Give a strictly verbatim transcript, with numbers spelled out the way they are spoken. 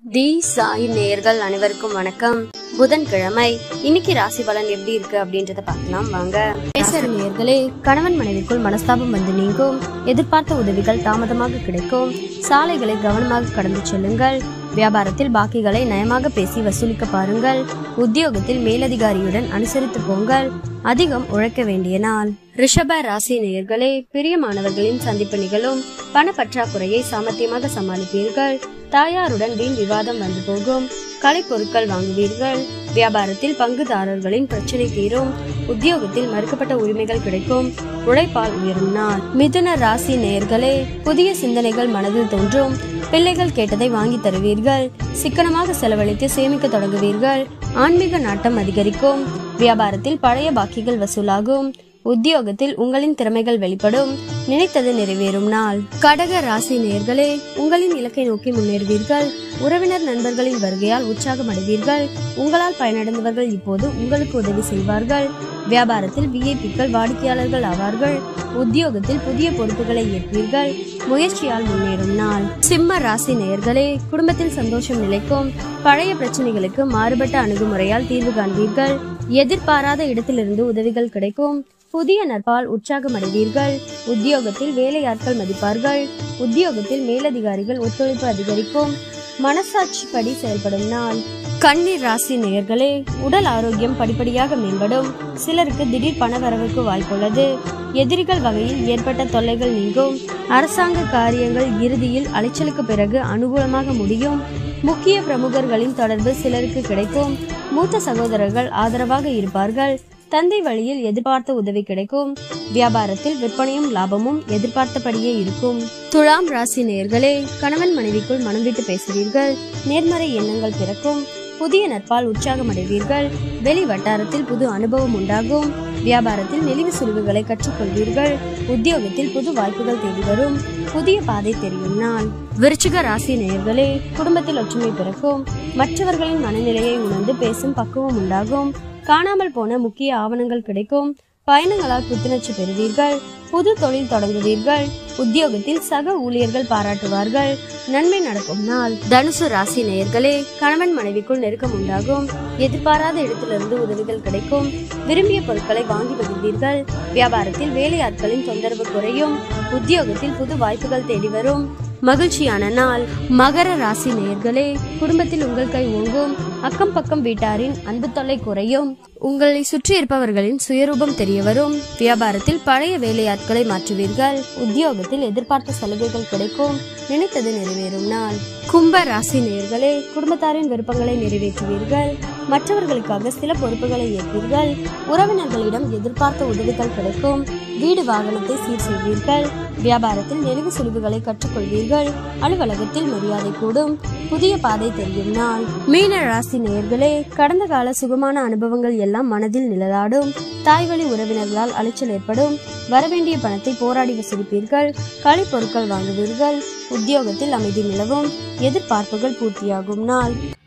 தி சாய் நேயர்கள் அனைவருக்கும் வணக்கம். புதன்கிழமை இன்னைக்கு ராசி பலன் எப்படி இருக்கு அப்படின்றத பார்க்கலாம் வாங்க. பேசர் நேயர்களே, கணவன் மனைவிக்குள் மனஸ்தாபம் வந்து நீங்கும். எதிர்பார்த்த உதவிகள் தாமதமாக கிடைக்கும். சாலைகளை கவனமாக கடந்து செல்லுங்கள். வியாபாரத்தில் பாக்கிகளை நயமாக பேசி வசூலிக்க பாருங்கள். உத்தியோகத்தில் மேலதிகாரியுடன் அனுசரித்து போங்கள். அதிகம் உழைக்க வேண்டிய நாள். ரிஷப ராசி நேயர்களே, பிரியமானவர்களின் சந்திப்பு நிகழும். பண பற்றாக்குறையை சாமர்த்தியமாக சமாளிப்பீர்கள். தாயாருடன் வீண் விவாதம் வந்து போகும். கலை பொருட்கள் வாங்குவீர்கள். வியாபாரத்தில் பங்குதாரர்களின் பிரச்சனை தீரும். உத்தியோகத்தில் மறுக்கப்பட்ட உரிமைகள் கிடைக்கும். உழைப்பால் உயரும் நாள். மிதுன ராசி நேயர்களே, புதிய சிந்தனைகள் மனதில் தோன்றும். பிள்ளைகள் கேட்டதை வாங்கி தருவீர்கள். சிக்கனமாக செலவழித்து சேமிக்க தொடங்குவீர்கள். ஆன்மீக நாட்டம் அதிகரிக்கும். வியாபாரத்தில் பழைய பாக்கிகள் வசூலாகும். உத்தியோகத்தில் உங்களின் திறமைகள் வெளிப்படும். நினைத்தது நிறைவேறும் நாள். கடக ராசி நேயர்களே, உங்களின் இலக்கை நோக்கி முன்னேறுவீர்கள். உறவினர் நண்பர்களின் வருகையால் உற்சாகம் அடைவீர்கள். உங்களால் பயனடைந்தவர்கள் இப்போது உங்களுக்கு உதவி செய்வார்கள். வியாபாரத்தில் விஐபிக்கள் வாடிக்கையாளர்கள் ஆவார்கள். உத்தியோகத்தில் புதிய பொறுப்புகளை ஏற்பீர்கள். முயற்சியால் முன்னேறும் நாள். சிம்ம ராசி நேயர்களே, குடும்பத்தில் சந்தோஷம் நிலைக்கும். பழைய பிரச்சனைகளுக்கு மாறுபட்ட அணுகுமுறையால் தீர்வு காண்பீர்கள். எதிர்பாராத இடத்திலிருந்து உதவிகள் கிடைக்கும். புதிய நட்பால் உற்சாகம் அடைவீர்கள். உத்தியோகத்தில் வேலையாட்கள் மதிப்பார்கள். உத்தியோகத்தில் மேலதிகாரிகள் ஒத்துழைப்பு அதிகரிக்கும். மனசாட்சிப்படி செயல்படும் நாள். கன்னி ராசி நேயர்களே, உடல் ஆரோக்கியம் படிப்படியாக மேம்படும். சிலருக்கு திடீர் பண வரவுக்கு வாய்ப்புள்ளது. எதிரிகள் வகையில் ஏற்பட்ட தொல்லைகள் நீங்கும். அரசாங்க காரியங்கள் இறுதியில் அலைச்சலுக்கு பிறகு அனுகூலமாக முடியும். முக்கிய பிரமுகர்களின் தொடர்பு சிலருக்கு கிடைக்கும். மூத்த சகோதரர்கள் ஆதரவாக இருப்பார்கள். தந்தை வழியில் எதிர்பார்த்த உதவி கிடைக்கும். வியாபாரத்தில் விற்பனையும் லாபமும் எதிர்பார்த்தபடியே இருக்கும். துலாம் ராசி நேயர்களே, கணவன் மனைவிக்குள் மனம் விட்டு பேசுவீர்கள். நேர்மறை எண்ணங்கள் பிறக்கும். புதிய நட்பால் உற்சாகம் அடைவீர்கள். வெளி வட்டாரத்தில் புது அனுபவம் உண்டாகும். வியாபாரத்தில் நெளிவு சுழிவுகளை கற்றுக்கொள்வீர்கள். உத்தியோகத்தில் புது வாய்ப்புகள் தேடி வரும். புதிய பாதை தெரியும் நாள். விருச்சிக ராசி நேயர்களே, குடும்பத்தில் ஒற்றுமை பிறக்கும். மற்றவர்களின் மனநிலையை உணர்ந்து பேசும் பக்குவம் உண்டாகும். காணாமல் போன முக்கிய ஆவணங்கள் கிடைக்கும். பயணங்களால் புத்துணர்ச்சி பெறுவீர்கள். புது தொழில் தொடங்குவீர்கள். உத்தியோகத்தில் சக ஊழியர்கள் பாராட்டுவார்கள். நன்மை நடக்கும் நாள். தனுசு ராசி நேயர்களே, கணவன் மனைவிக்குள் நெருக்கம் உண்டாகும். எதிர்பாராத இடத்திலிருந்து உதவிகள் கிடைக்கும். விரும்பிய பொருட்களை வாங்கி மகிழ்வீர்கள். வியாபாரத்தில் வேலையாட்களின் தொந்தரவு குறையும். உத்தியோகத்தில் புது வாய்ப்புகள் தேடி வரும். மகிழ்ச்சியான நாள். மகர ராசி நேயர்களே, குடும்பத்தில் உங்கள் கை ஓங்கும். அக்கம் பக்கம் வீட்டாரின் அன்பு தொல்லை குறையும். உங்களை சுற்றி இருப்பவர்களின் சுயரூபம் தெரிய வரும். வியாபாரத்தில் பழைய வேலையாட்களை மாற்றுவீர்கள். உத்தியோகத்தில் எதிர்பார்த்த சலுகைகள் கிடைக்கும். நினைத்தது நிறைவேறும் நாள். கும்ப ராசி நேயர்களே, குடும்பத்தாரின் விருப்பங்களை நிறைவேற்றுவீர்கள். மற்றவர்களுக்காக சில பொறுப்புகளை ஏற்பீர்கள். உறவினர்களிடம் எதிர்பார்த்த உதவிகள் கிடைக்கும். வீடு வாகனத்தை சீர் செய்வீர்கள். வியாபாரத்தில் நெளிவு சுழிவுகளை கற்றுக்கொள்வீர்கள். அலுவலகத்தில் மரியாதை கூடும். புதிய பாதை தெரியும் நாள். மீன ராசி நேயர்களே, கடந்த கால சுகமான அனுபவங்கள் எல்லாம் மனதில் நிழலாடும். தாய்வழி உறவினர்களால் அலைச்சல் ஏற்படும். வரவேண்டிய பணத்தை போராடி வசூலிப்பீர்கள். கலை பொருட்கள் வாங்குவீர்கள். உத்தியோகத்தில் அமைதி நிலவும். எதிர்பார்ப்புகள் பூர்த்தியாகும் நாள்.